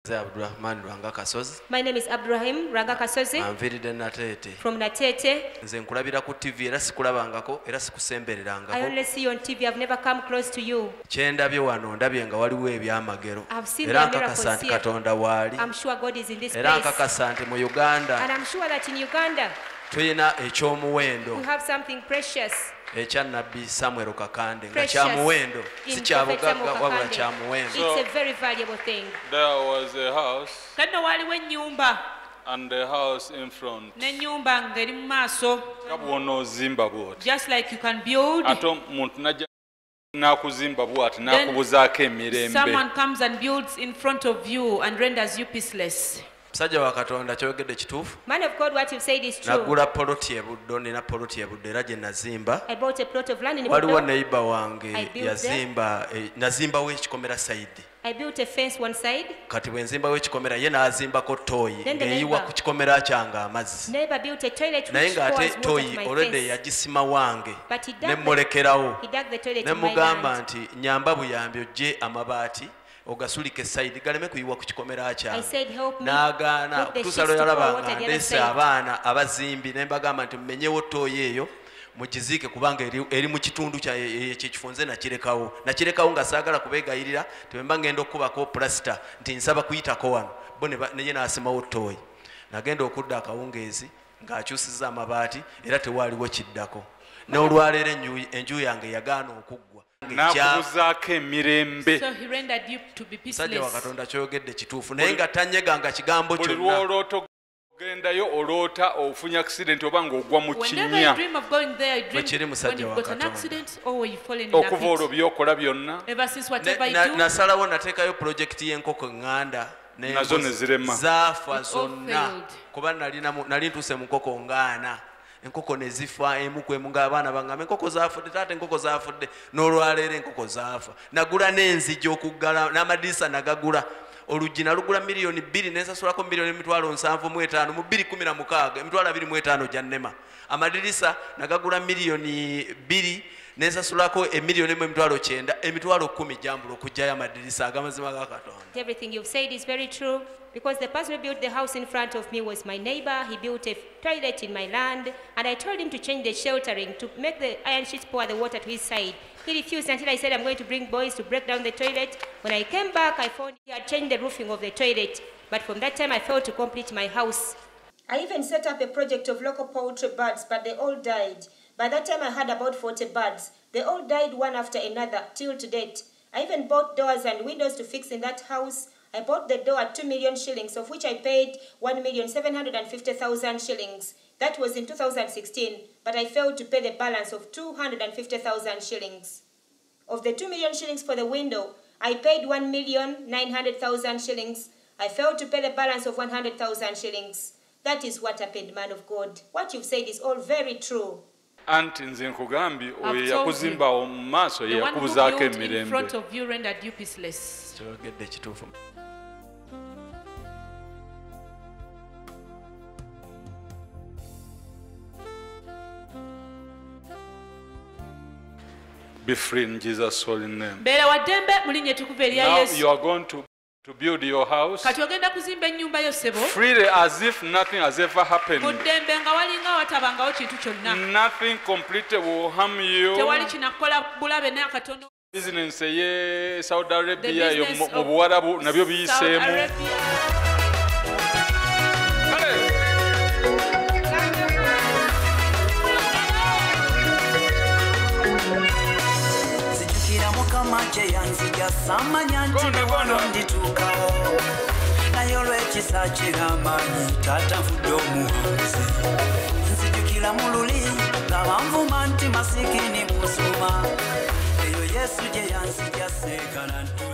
Abdurrahman Ranga Kasozi. My name is Abdurrahim Ranga Kasozi. Anviride Natete. From Natete. Nze nkulabira ku TV era sikulabangako era sikusembererangako. I only see you on TV. I've never come close to you. Kyendabye wano ndabye nga waliwo ebyamagero. I've seen Era the miracles nkakasa nti here. Katonda waali. I'm sure God is in this Era place. nkakasa nti mu Uganda And I'm sure that in Uganda tulina ekyomuwendo we have something precious. ekya Nabbi Samuel Kakande nga Precious kyamuwendo in si Prophet kyabugagga Samuel wabula Kakande. kyamuwendo. It's a very valuable thing. There was a house Kano waliwo ennyumba and a house in front. n'ennyumba ng'eri mu maaso. Kabwona ozimba bw'oti. Just like you can build. Ate omuntu najja n'akuzimba bw'ati n'akubuzaako emirembe. Someone comes and builds in front of you and renders you peaceless. Musajja wa Katonda kyogedde kituufu. Man of God, what you've said is true. Nagula poloti e Buddo, nina poloti e Buddo era gye nazimba. I bought a plot of land in Waliwo Buddo. neighbor wange I built yazimba nazimbawo ekikomera side. I built a fence one side. Kati bwe nzimbawo ekikomera ye n'azimbako tooyi Then the ng'eyiwa neighbor- ku kikomera kyange amazzi. Neighbor built a toilet Naye which ng'ate pours water to tooyi my already fence. yagisima wange But he dug ne the- mmulekerawo. He dug the toilet Ne in my mugamba land. nti nyamba buyambi ojje amabaati ogasulike sayidi galeme kuyiwa ku kikomera I kyange. said, help me N'agaana put the okutuusa sheets lwe to pour yalaba water nga the other ndeese side. abaana abazimbi ne mbagamba nti mmenyewo tooyi eyo mugiziike kubanga eri mu kitundu kyekifo nze nakirekawo nga saagala kubeegayirira tebemba ngenda okubako pulasita nti nsaba kuyitako wano bo neye n'asimawo tooyi. Nagenda okudda akawungeezi ng'akyusizza amabaati era tewaaliwo kiddako. N'olwaleero enju yange yagaana okuggwa. N'akubuzaako emirembe. So he rendered you to be Musajja wa peaceless. Katonda kyogedde kituufu naye nga tanyeganga kigambo Buli kyonna. lw'oloota ogendayo oloota ofunye accident oba ng'ogwa mu Whenever kinnya. you dream of going there, you dream Bwekiri when musajja you've wa got an Katonda. accident or you fall in Okuva olwo a pit. by'okola byonna Ever since whatever you do, Nasalawo nateekayo pulojekiti y'enkoko eŋŋanda Nazo ne zirema. zaafa It all zonna failed. kuba nali ntuuse mu nkoko ngaana. Enkoko ne zifa emu ku emu ng'abaana bangamba enkoko zaafudde taata enkoko zaafudde n'olwaleero enkoko zaafa. Nagula n'enzigi okuggala n'amadirisa nagagula. Oluggi nalugula miliyoni 2 n'ensasulako miliyoni 75,000 mu 2016 25,000 gya nnema. Amadirisa nagagula miliyoni 2 n'ensasulako miliyoni 1,900 10,000 gyambula okuggyayo amadirisa ag'amazima ga Katonda. Everything you've said is very true because the person who built the house in front of me was my neighbor. He built a toilet in my land and I told him to change the sheltering to make the iron sheets pour the water to his side. He refused until I said I'm going to bring boys to break down the toilet. When I came back, I found he had changed the roofing of the toilet. But from that time, I failed to complete my house. I even set up a project of local poultry birds, but they all died. By that time, I had about 40 birds. They all died one after another till to date. I even bought doors and windows to fix in that house. I bought the door at 2 million shillings, of which I paid 1,750,000 shillings. That was in 2016, but I failed to pay the balance of 250,000 shillings. Of the 2 million shillings for the window, I paid 1,900,000 shillings. I failed to pay the balance of 100,000 shillings. That is what happened, man of God. What you've said is all very true. Anti nze nkugambye oyo told yakuzimbawo mu maaso ye the one who yakubuzaako built in emirembe. front of you rendered you peaceless. Kyogedde kituufu. Be free in Jesus' holy name. Mbeera wa ddembe mu linnya ettukuvu erya Now Yesu. you are going to build your house Kati ogenda kuzimba ennyumba yo ssebo freely as if nothing has ever mu happened. ddembe nga walinga watabangawo kintu kyonna. Nothing completely will harm you. Tewali kinakola bulabe n'akatono. Business eye Saudi The Arabia yo business mu of Buwarabu nabyo Saudi biyiseemu. Arabia. Kale. Zijukira mukama kye yanzija samanya nti wano ndituukawo naye olw'ekisa ky'amaanyi taata nfudde omuhanzi nzijukira mu luli nga banvuma nti masikini musuma eyo Yesu gye yanzija seekana ntu